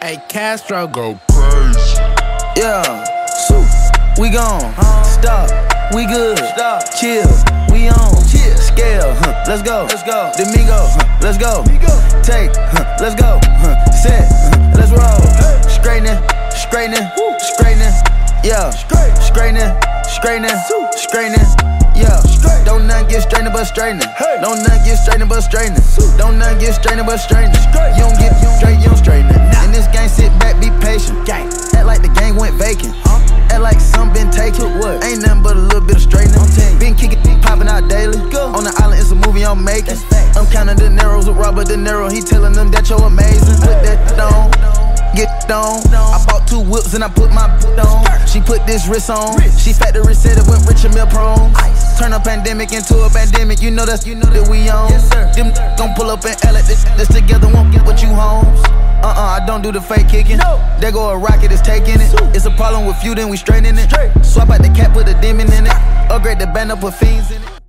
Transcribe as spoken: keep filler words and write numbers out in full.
Hey, Castro go crazy. Yeah, Shoot. we gone. Uh, Stop, we good. Stop, chill, we on. Chill. Scale, huh, let's go. Let's go. Domingo, huh, let's go. Take, huh, let's go. Huh, set, huh, let's roll. Hey. Straightening, straightening, straightening. Yeah, straightening, straightening, straightening. Yeah, don't nothing get straightening but straightening. Don't nothing get straightening but straightening. Don't nothing get straightening but straightening. You don't get straight, you don't straighten it. In this game, sit back, be patient. Act like the game went vacant. Act like some been taken. Ain't nothing but a little bit of straightening. Been kicking, popping out daily. On the island, it's a movie I'm making. I'm counting the Neros with Robert De Niro. He telling them that you're amazing. Put that on. Get on. I bought two whips and I put my boot on. She put this wrist on. She factory said it went rich and meal prone. Turn a pandemic into a pandemic. You know that's you know that we on. Them gon' pull up and L at this, this together won't get what you homes. Uh-uh, I don't do the fake kicking. There go a rocket, it's taking it. It's a problem with you, then we straightening it. Swap out the cap, put a demon in it. Upgrade the band up with fiends in it.